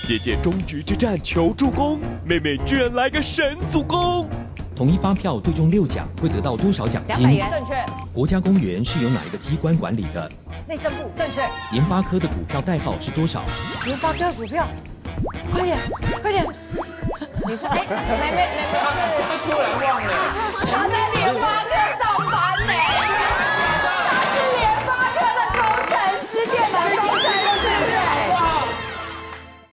姐姐终局之战求助攻，妹妹居然来个神助攻。 统一发票对中6奖会得到多少奖金？ 200元，正确。 国家公园是由哪一个机关管理的？ 内政部，正确。 联发科的股票代号是多少？ 联发科股票，快点，快点！你是妹妹是， 突然忘了， 他在联发科上